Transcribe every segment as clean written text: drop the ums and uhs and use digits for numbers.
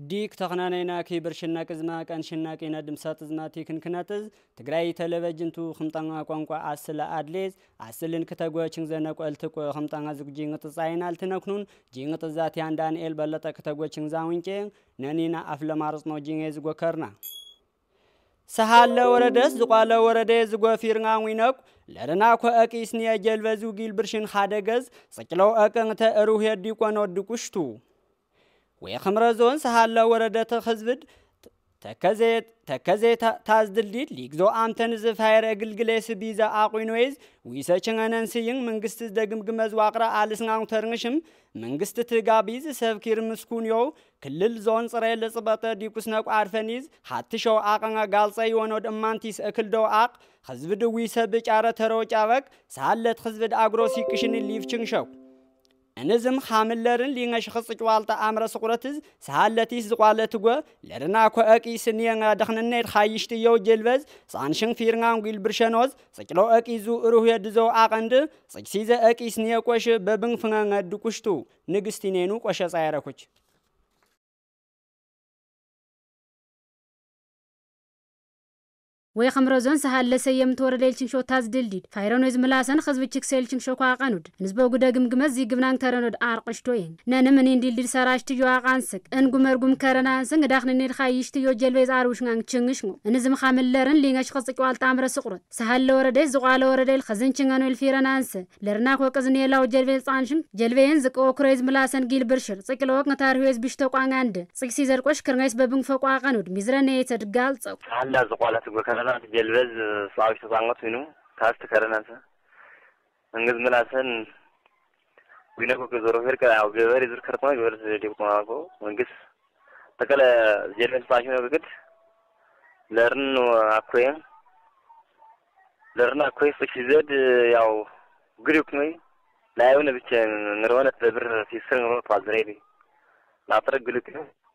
ديك تخنانينا كيبر شناك زما كان شناكينا دمسات زما تيكن كناتز تقراي تلفزيونتو خمطانا قوانقوا عسلا ادليز عسلن كتاغوچن زناق التقو خمطانا زغجين تصاينال تنكنون جين تزات يان دانيال بلطا كتاغوچن زاونچين نانينا افلمارس نو جين زغوكرنا سهال وردس زقال وردس زغفيرنا وينق لرنا كو اكيسني جلبزو جيل برشن خادغز سكلو اكن تروح يديكو نو دكشتو ويخمرزون سهال وردت خزبد تكزيت تازدلديد ليكزو امتن زفاير اغلغليس بيزا اقوينويز ويسچنانسين منغست دغمغمز واقرا السناو ترنشم منغست تغابيز سفكير مسكونيو كلل زون صريل صبته ديكوسناق عرفنيز حتشو اقنا غالصي ونود امانتيس اكلدو اق خزبد ويسب چاره تروچاوك سالت خزبد اغروسيكشن ليفچنشو انزم خاملرن لينش خص والتا امر سقرتز سالتيس زقالتغو لرنا كو اقيسنيا دخننيت خايشتيو جلبز سانشن فيرنان غيل برشنوز سكلو اقيزو روح يدزو اقند سكسيزه اقيسنيا قوش ببن فنان دكشتو نغستينينو قوش صايركوچ ويخمرزون سهال لسيم توردلچن شو تازدلديد فايرونز ملاسن خزبچك سيلچن شو قاقنود نسبو غدغم غمزي غبنان ترنود ارقشتوين ننمن انديل سرااشتيو اقانسك انغمرغم كرنانسن داخننيد خايشتيو جلبيز اروشنان چنگشنو انزم خاملرن لينغش خصقوال تامر سقرت سهال لوردي زقال وردل خزنچنانو الفيرنانس لرناكو قزنيلاو جلبيز صانشن جلبين زقو كريز ملاسن گيل برشر صقلوق نتارهوز بشتو قانغاند صقسي زرقوش كرنيس ببن فوق اقانود ميزرنيت تدغال صق هلا زقالات جلبز صاوي تزانغت وينو كاست كرنانسا انغز ملاسن وينكو كزورو هيركا او غير يزر كرتما غير ديبقاكو انغس تكلا جلبز صاحينو بكت لرن اكوين فشيزد ياو جروب نوي لا يونا بيتشن نرونا تبر في سن طازريبي لا ترى جروب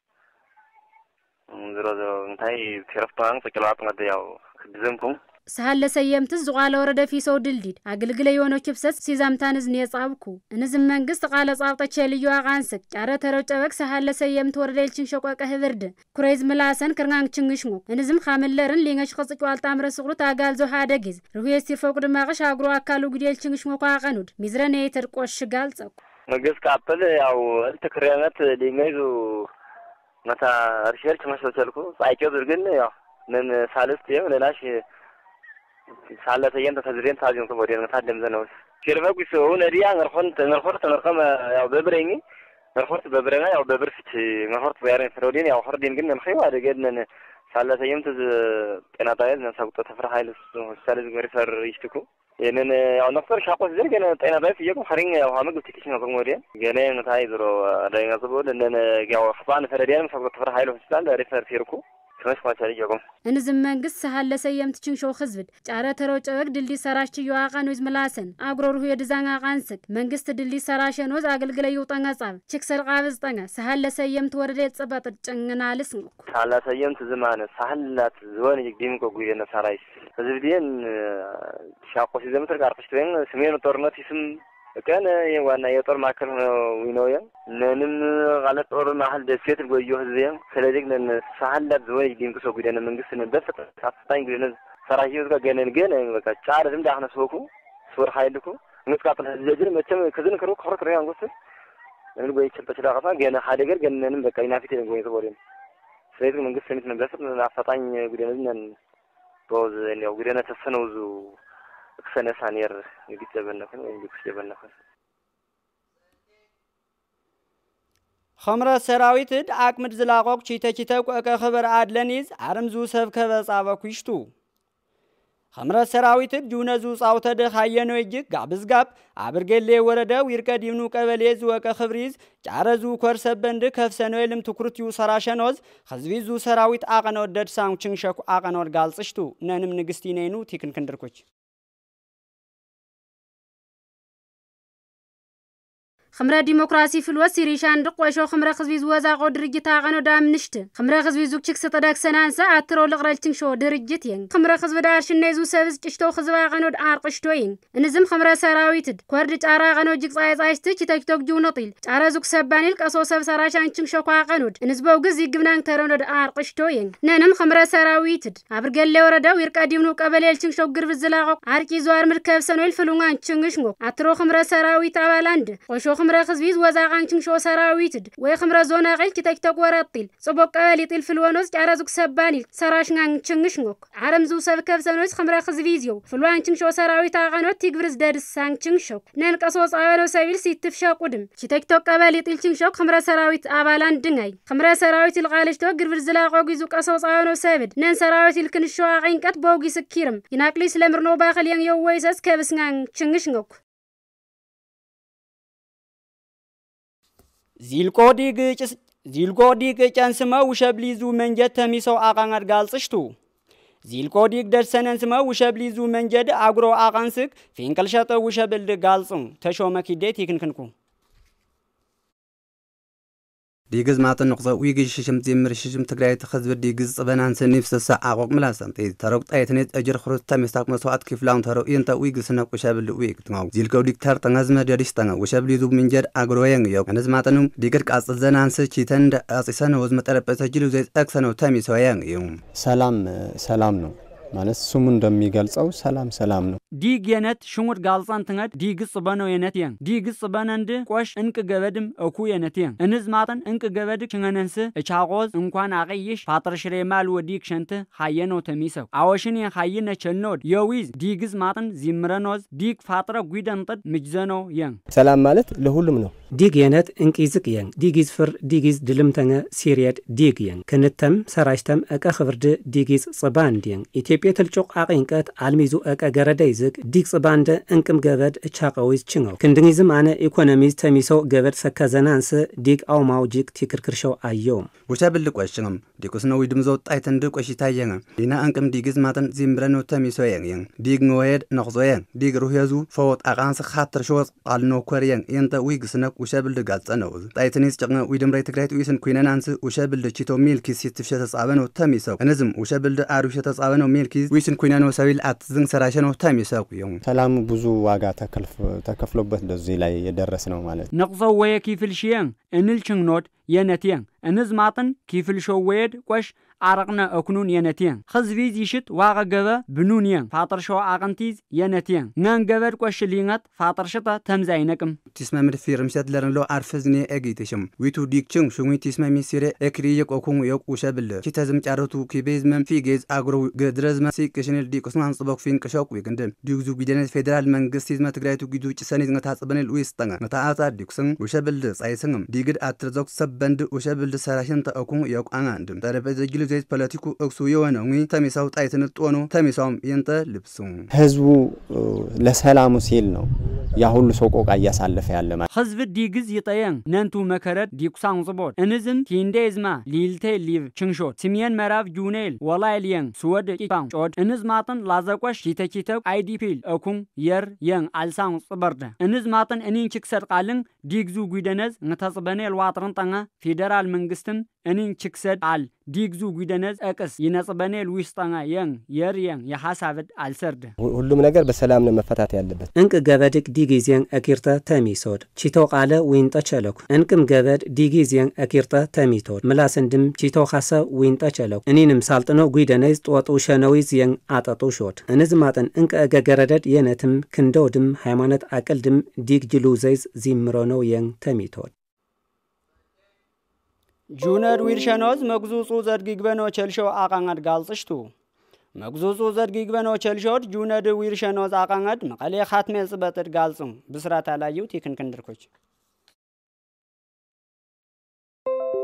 زرو انتي كرفتان فكلات ما دياو بزمكم سهل لسيمت زقال ورده في سو دلديد اغلغله يونو كبسس سيزامتانز نيصابكو انزم منغست قال صابطه ليو اغانسك جاره تروچبك سهل لسيمت وردلچن شقوقه هبرد كريز ملاسن كرنان چنگشمو انزم خاملرن لينغش خصق والتامر سقرو تاغالزو هادغيز رويستي فوق دماغش اغرو اكالو غديل چنگشمو قاقنود ميزرنه ترقوش غالصق منغست كابل ياو التكريمات لينغزو متى ريسيرش مسوتلكو سايكو درغن يا من سالست يوم للاش سالت ينت تزرين تاجون كبودين تادم زنوس كيرفاكو سو نريا نرخرت يا ببريني نرخرت ببرنا يا ببرفت نرخرت بيارين فرودين يا خردين جن نخيو هذا جدنا سالت ينت انا تايز نسقط تفرح هاي السالز غريفر يشتكو يعني يا نفر شاقوس زي كان انا باي فيكم خرين يا حامد تكيشن كمودين جنين تايزرو دايغا زبول ان جاو حصان فردين نسقط تفرح هاي السال ريفر فيركو كمش فاچاري يقوم انزم منغس سهل لسيمتچن شو خزبد جاره تروچوك دلدي سراشچيو اقانوز ملاسن اغرورو يدزان اقانسك منغست دلدي سراشنوز اغلغله يوطنغا صاب چكسر قابز طنغا سهل لسيمت وردل صبط چنغنالس سهل لسيمت زمان سهلات زون يقديم كو غينا سرايس زبدين شاقوس زمتر قارفشتين سمين تورنت اسم كان وانا يطور ماكر وينويا ننم غلط اور محل دسيت الجويو هزيان سلازيك نن سهلات زوي دينكو سو غينا منغس ندفت ساستاين غينا سرايو غا جنن بقى چار دم داخنا سوكو سور حايلكو نسقاطن زجر مچم كزن كرو خرك ريان غوس نن بي چلتچلا قفا جنا حادغر جنن بقى ينافيت غوي تبورين سيد منغس سنت ندفت نافطاين غينا نن توز اني غينا تسنوزو كسنه سانير يجيبنكن ويجيبنكن خمره سراويتد اكمد زلاقوق چيتچيتق خبر ادلنيز عرمزو سب كبصابكيشتو خمره سراويتد جونزو صاوتد خاينو يجك غابزغاب ابرگله ورده ويركدينو قبليز وك خبريز جارزو كورسبند كفسنو يلم تكرتيو سراشنوز خزويزو سراويت اقنو دد سانچن شكو اقنو غالصشتو ننم نغستينينو تيكن كندركوچ خمرة ديمقراطي في الوسط ريشان دقوشو خمرة خزبيز وزاقو درجة عقنو دام نشت خمرة خزبيز وكشك ستداك سنانسا عطرو لغرالتين شو درجتين خمرة خزب دارش النيزو سابز تشتو خزب عقنو دارقشتوين نزم خمرة سراويتد كوردج عراقنو جيكس عايزتي تيك جو نطيل عرازوك سبانيل كاسو سب سراشان تشنشو عقنود نزبو قزي قبنان ترونو دارقشتوين نانم خمرة سراويتد عبرقال لي وردا ويركا ديمنو قبليل تشنشو قرب الزلاغو عاركي زوار مركب سنويل فلونغان تشنشنغو عطرو خمرة سراويت عبالاند وشو خمرة خزبيز وزاقان تشنشو سراويتد وي خمرة زونا غيل تيك ورطيل صبوك قبالي طيل فلوانوز عرازوك سبانيل سراشنغان تشنشنغو عرمزو سبكب سنويز خمرة خزبيزيو فلوان تشنشو سراويت عقنود تيقبرز دارسان تشنشو نانك أصوص عوانو سابيل سيتفشا قدم تيك قبالي طيل تشنشو خمرة سراويت عبالاند دنغاي خمرة سراويت الغالشتو قرب الزلاغو قيزوك أصوص عوانو سابد نان سراويت الكنشو عقين كات بوغي سكيرم يناقلي سلامرنو باخل ين يوويساس كابسنغان تشنشنغوك زيلكوديك جانسما وشبليزو منجد تميسو آقانر قالسشتو زيلكوديك درسنن سما وشبليزو منجد أغرو آقانسك فينكل شاطو وشبلد قالسن تشومكي ديت يكنكنكو ديغز ماتن نقصا ويغي ششم زمر ششم تግራይ تخزب ديغز صبنان سنيف سسا عقوق ملاسن تي تروق ايتنيت اجر خروج تمستاق مسوات كفلاون ترو انت ويغ سنق وشابل ويغ تناو زيلكو ديكتر تنازم ديريستنا وشابل يزو منجر اغروين يو انز ماتنم ديغر قاص زنان سچيتن اصيسن وز مطربه جلو زي اكسنو تميسوين يو سلام نو ማለት ስሙ እንደሚገልጸው ሰላም ነው ዲግየነት ሽሙር ጋልጻን ተንገድ ዲግጽ በነው የነትየን ዲግጽ በነንድ ቆሽ እንቅ ገበድም እኩ የነትየን እንዝ ማጠን እንቅ ገበድ ችንገነንስ እቻቆዝ እንኳን አቀይሽ ፋጥርሽሬ ማል ወዲክ ሸንተ ሃየነው ተሚሰው አወሽን ሃየነ ቸልኖድ የዊዝ ዲግዝ ማጠን ዚምረኖዝ ዲግ ፋጥረ ጉይደንጥድ ምጅዘነው የን ሰላም ማለት ለሁሉም ነው ዲግየነት እንቂዝቅ የን ዲግዝ ፍር ዲግዝ ድልምተንገ ሲሪየድ ዲግየን ከነተም ሰራሽተም አቀ خبرድ ዲግዝ ጽባንዲየን ኢትዮጵያ ተልጮቅ አቀንቀት አልሚዙ አቀ ገረዳይ ዝቅ ዲግ ጽባንደ እንቅም ገበድ እቻቀዊዝ ችንገው ክንድንይዝም አነ ኢኮኖሚዝ ተሚሰው ገበድ ሰከዘናንስ ዲግ አውማውጂክ ቲክርክርሸው አየው ወቻብል ቆሽንም ዲኩስ ነው ይድምዘው ጣይተን ድቆሽ ታየን ዲና አንቅም ዲግዝ ማተን ዚምብረኖ ተሚሰው የን ዲግ ኖየድ ነخزوين ዲግ ሩህያዙ ፈወጥ አቃንስ ኻትር ሾስ ቃልኖ ኮሪየን እንተ ዊግስነ وشابل دغالصنو طايتنيس چقنا ويدمراي تግራይት ويسن ኩይነናንስ وشابل ቺቶ ሚልኪስ ሲትፍሸ ተጻበኖ ተሚሰው እንዝም وشابل አሩሸ ተጻበኖ ሚልኪስ ويسن ኩይነኖ ሰዊል አትዝን ሰራሸኖ ተሚሰው ይው ሰላም ብዙ ዋጋ ተከፍሎበት እንደዚህ ላይ የደረስ ነው ማለት ነቅዘው ወይ ኪፍልሽየን እንልችንኖድ የነትየን እንዝ ማጥን ኪፍልሾው ወይድ ቆሽ አረቅና እኩኑን የነትየን خزبيز ይሽት ዋጋ ገበ ብኑንየን ፋጥርሾው አቅንቲዝ የነትየን ነን ገበድ ቆሽ ሊንጋት ፋጥርሽታ ተምዛይነቅም تسمى ፊርም ሸትለርንሎ አርፈዝኔ ኤጊቴሽም ዊቱ ዲክችን ሹሚ تسمى ሚስሬ ኤክሪ የቆኩን የቁሸብል ቺተዝም ጫረቱ ኪቤዝመም ፊጌዝ አግሮ ገድረዝመ ሲክሽንል ዲቁስማን ጽበቅ ፊን ቀሾቅ ወይገንደ ዲግዙ ቢደነት ፌደራል መንግስት ይዝመ ትግራይቱ ጊዱ ጭሰኔዝ ngataጽበነል ዊስጠንጋ መታአታ ዲክስን ወሸብል ጻይስንም ዲግድ አትርዞክ ሰበንድ ወሸብል ሰራሽን ተአኩን የቋና እንድም ጠረጴዛ ጅሉ ዘይት ፖለቲኩ እክሱ የሆነው ተሚሳው ጣይተን ጦኖ ተሚሳውም የንተ ልብሱ ህዝቡ ለሰላሙ ሲል ነው ያ ሁሉ ሰው ቆቃ ያሳለፈ ያለ ማለት ህዝብ ዲግዝ ይጠየን ነንቱ መከረድ ዲቁሳን ጽቦት እንዝም ቲንዴዝማ ሊልቴ ሊቭ ችንሾት ሲሚየን መራፍ ጁኔል ወላይሊየን ስወድ ቂጣን ጮድ እንዝ ማጥን ላዘቆሽ ቲተኪተው አይዲፒል እኩን የር የን አልሳን ጽበርደ እንዝ ማጥን እኒን ችክሰር ቃልን ዲግዙ ጉይደነዝ ነታጽበኔል ዋጥርን ጠንጋ ፌደራል መንግስትም እኒን ችክሰድ አል ዲግዙ ጉይደነዝ አቅስ ይነጽበኔል ዊስጠንጋ የን የር የን የሐሳብድ አልሰርደ ሁሉም ነገር በሰላም ነው መፈታት ያለበት እንቅ ገበድክ ዲጊዜን አኪርታ ተሚሶድ ቺቶ ቃለ ዊንጣ ቸለኩ እንቅም ገበድ ዲጊዜን አኪርታ ተሚቶድ ምላስንድም ቺቶ ሐሳ ዊንጣ ቸለኩ እኒንም ሳልጥኖ ጉይደነዝ ጦጡ ሸነዊዝ የን አጠጡ ሾድ እንዝማጠን እንቅ አገገረደድ የነትም ክንዶድም ሃይማኖት አቀልድም ዲግ ጅሉ ዘይዝ ዚምሮ ነው የን ተሚቶድ ጁነር ዊርሸኖዝ መግዙጹ ዘድግግበኖ ቸልሾው አቃንጋድ ጋልጽሽቱ መግዙጹ ዘድግግበኖ ቸልሾድ ጁነር ዊርሸኖዝ አቃንጋድ መቀሌ ኻትሜል ጽበጥድ ጋልጽም ብስራት አላየው ቴክንክንድርኮች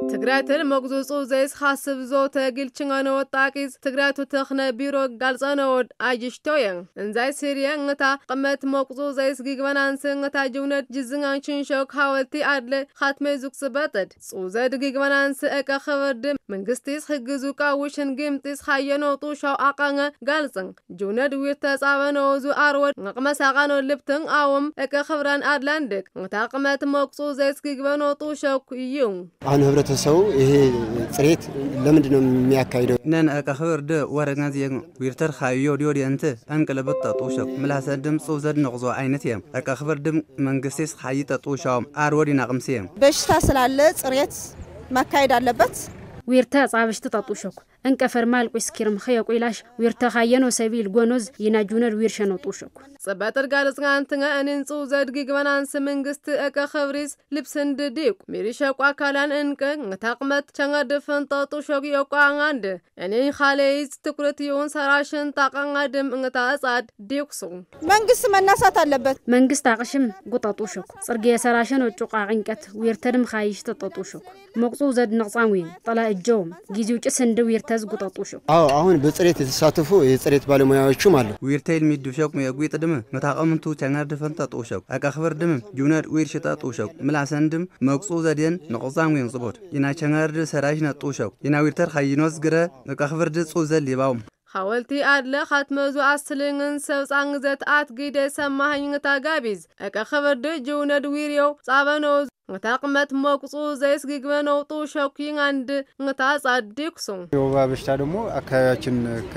تقرأتل مقصوصو زيس خاصب زو تاقل چنغانو وطاقيز تقرأتو تخنا بيرو قالصانو عاجشتوين انزاي سيريا نغتا قمت مقصو زيس جيجوانانس نغتا جونت جزنغان شنشوك حاولتي عدل خاتمي زوك سباتد صوزاد جيجوانانس اكا خبرد منقستيس خقزوكا وشن قيمتيس خاينو طوشاو اقانا قالصن جونت ويرتاس عوانو زو اروت نقمس اقانو اللبتن اوم اكا خبران ادلاندك نغتا قمت مقصو زيس جيجوانو طوشاوك يوم ሰው ይሄ ጽሬት ለምንድን ነው የሚያካሂደው ነን አቀኸርደ ወረጋዝ የግ ዊርተር ኻዮ ዲዮዲንተ አንቀለበት ጣጦሸ ምላሰድም ጾዘድ ነቅዞ አይነት የ አቀኸርደም መንግስቴስ ኻይ ጣጦሻው አርወዲና ቅምሴ በሽታ ስላለ ጽሬት ማካሄድ አለበት ዊርታ ጻብሽት ጣጦሸኩ እንቀፈር ማልቁ ስኪርም ኸየቁ ኢላሽ ዊርታ ኻየኖ ሰቢል ጎኖዝ ይናጁነር ዊርሸኖ ጦሸኩ صباتر قالصغانتنا انن صوزد جيجبانانس منغست اكا خبريس لبسند ديق ميريشا قاكالان انك نتاقمت چنگا دفن طاطو شوقي يوقااند انين خاليز تكرتيون سراشن تاقاندم انتا صاد ديقسو መንግስት መናሳት አለበት መንግስት አቅሽም ጉጣጡ ሸኩ ጽርጌ ሰራሽን ወጭቃ ቅንቀት ዊርተድም ኻይሽ ተጣጡ ሸኩ መቅጹ ዘድ ነቅጻን ወይ ጠላ እጆም ጊዜው ጭስንድ ዊርተዝ ጉጣጡ ሸኩ አሁን በጽሬት የተሳተፉ የጽሬት ባለሙያዎችም አሉ ዊርቴል ሚዱሸኩ የጉይጥ متاقمنتو تنار دفن تطوشك اكخبر دم جونر ويرش تطوشك ملاسندم مقصو زدين نقصان وين صبوت ينا تنار سراج نطوشك ينا ويرتر خينوس غره اكخبر د صوزل ليباو حاولتي أدلى خاتمزو أصلين سوس عنزت أتجد سماهين تاجابيز أكخبر دجونا دويريو صابنوز نتاقمت مقصو زيس جيجمنو طوشوكين عند نتاز أديكسون يوبا بشتادمو أكاياتشن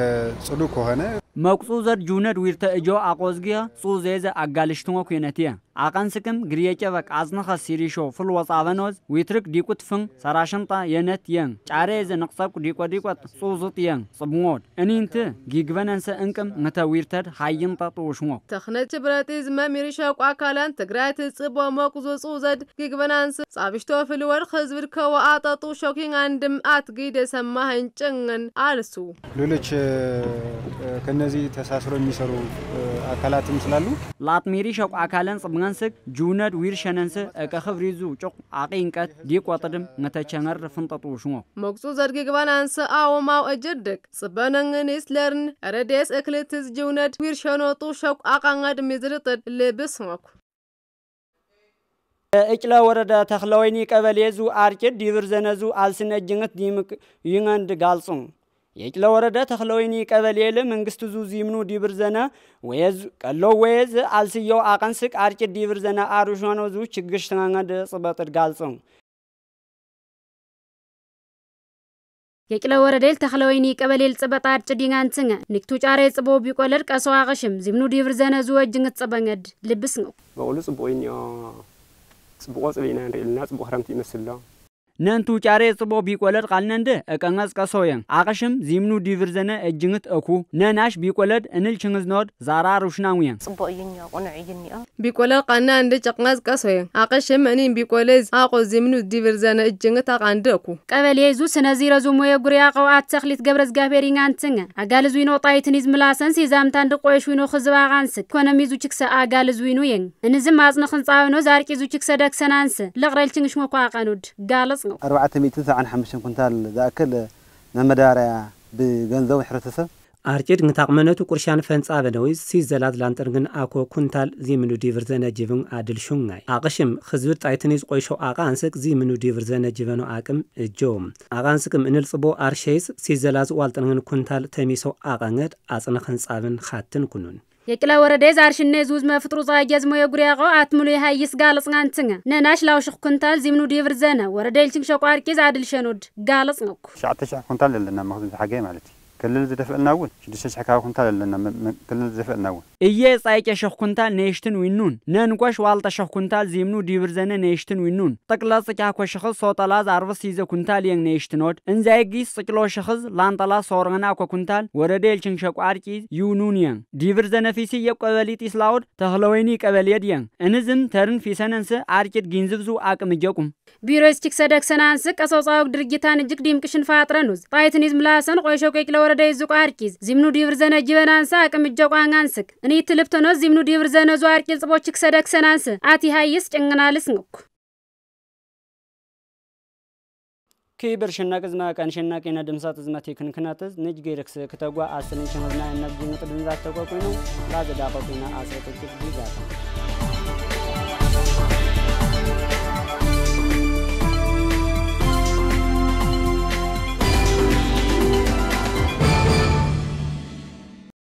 كصدوق هنا مقصو زد جونا دويرتا إجو أقوزجيا صوزيز أقالشتونو كيناتيا عقانسكم غريچا وك ازنخا سيريشو فلوس آونوز ويترك ديكوت فن سراشنطا ينت ين چاريز نقصاق ديكوت صوزت ين صبمود انينت جيگوننس انكم نتا ويرتر حينطا طوشمو تخنت براتيز ما ميريشاق اكالان تگرات صبو مقصو صوزد جيگوننس صابشتو فلور خزبر كو اتا طوشوكين عندم اتگيد سماهن چنن አልሱ ሌሎች ከነዚህ ተሳስሮ የሚሰሩ አካላትም ስላሉ ላት ሚሪሻቅ አካላን ጽብጋንስክ ጁነድ ዊርሸነንስ አቀኸብሪዙ ጮቅ አቂንቀት ዲቆጥድም ነተቸነር ፍንጠጡ ሽሞ መቅጹ ዘርግ ግባናንስ አውማው እጅድክ ጽበነንኒስ ለርን ረዴስ እክልትዝ ጁነድ ዊርሸኖጡ ሾቅ አቃንጋድ ሚዝርጥ ለብስሞክ እጭላ ወረዳ ተخلويني ቀበሌዙ አርጭድ ዲብርዘነዙ አልስነጅንት ዲምክ ይንንድ ጋልጹ የጭላ ወረዳ ተخلويني ቀበሌለ መንግስቱ ዙዚምኑ ዲብርዘና ወየዝ ቀሎ ወየዝ አልስየው አቀንስቅ አርጭድ ዲብርዘና አሩሽኖ ዙ ችግሽ ተናንገድ ጽበጥድ ጋልጹ የጭላ ወረዳል ተخلويني ቀበሌል ጽበጣ አርጭድ ይንጋንጽንገ ንክቱ ጫሬ ጽቦ ቢቆለር ቀሰዋቅሽም ዚምኑ ዲብርዘና ዙ ወጅንት ጽበንገድ ልብስ ነው በቁሉ ጽቦይኛ ጽቦ ጽቢና እንደልና ጽቦ ክረምት ይመስላል ነንቱ ጫሬ ጽቦ ቢቆለድ ቃልነንደ እቀንገስ ቀሶየን አቀሽም ዚምኑ ዲብርዘነ እጅንት እኩ ነናሽ ቢቆለድ እንል ችንዝኖድ ዛራ ሩሽናውየን ጽቦ ይኛ ቆንዕይኒያ ቢቆለድ ቃና እንደ ጨቅናዝ ቀሶየን አቀሽም እኔን ቢቆለዝ አቆ ዚምኑ ዲብርዘነ እጅንት አቃንደ እኩ ቀበሌዙ ስነዚረ ዙሞ የጉሪያ ቀዋት ተኽሊት ገብረዝ ጋቤሪንጋንጽንገ አጋልዙ ይኖጣይትኒዝ ምላሰን ሲዛምታ እንድቆይሽ ይኖ خزባጋንስ ኢኮኖሚዙ ችክሰ አጋልዙ ይኖየን እንዝም አጽነኽን ጻውኖ ዛርቂዙ ችክሰ ደክሰናንስ ለቅረልችንሽ መቋቀኑድ ጋለጽ 495 ኩንታል ዛከለ መመዳሪያ በገንዘብ ህብረተሰብ አርጭድ ንታቅመነቱ ቁርሻን ፈንጻ በነውዝ ሲዘላት ላንጠርግን አኮ ኩንታል ዚምኑ ዲቨርዘነ ጅብን አድልሹንጋይ አቀሽም ህዝብ ጣይትኒዝ ቆይሾ አቃንስቅ ዚምኑ ዲቨርዘነ ጅበኑ አቅም እጆም አቃንስቅም እንልጽቦ አርሼስ ሲዘላዝ ዋልጠርግን ኩንታል ተሚሶ አቃንገድ አጽነኽን ጻብን ኻትን ኩኑን የጭላ ወረዳ ዛርሽነ ዙዝ መፍጥሩ ዛየዝሞ የጉሪያቆ አትሙሉ ይሃይስ ጋልጽንጋንጽንገ ነናሽ ላውሽኽ ኩንታል ዚምኑ ዲቨርዘነ ወረዳልችን ሸቋርቂዝ አድልሸኖድ ጋልጽ ነው 9 ኩንታል ለና መخزን ሐጋይ ማለት كلل زدفقنا ون شدش حكاو كنتال لنا كلل زدفقنا ون إيه صايك شخ كنتال نيشتن وينون ننقش والتا شخ كنتال زيمنو ديبرزنا نيشتن وينون تقلاص كاكو شخص صوتالاز عرف سيزا كنتال ين نيشتنود انزايقي سكلو شخص لانتالا صورغنا كو كنتال ورديل چنشاكو عركيز يونون ين ديبرزنا فيسي يب قباليت إسلاود تخلويني قباليد ين انزن ترن في سننس عركيد جنزبزو آكم جاكم بيروز تكسدك سنانسك أسوصاوك درجتان جكديم كشن فاترانوز طايتنيز ملاسن قويشوك إكلا ወረዳይ ዙቅ አርቂዝ ዚምኑ ዲብርዘነ ጅበናንሳ አቅምጀቋንጋንስክ እኔ ትልብተኖ ዚምኑ ዲብርዘነ ዙ አርቂዝ ጽቦችክ ሰደክሰናንስ አቲ ሃይስ ጭንግናልስ ነው كيبر شناك زما كان شناك إن دمسات زما تكن كناتز نج غيركس كتجوا أصلين شنو بنا إن نبدي نقدر نزات تقوى كينو لا جدا قوينا أصل تكتب جدا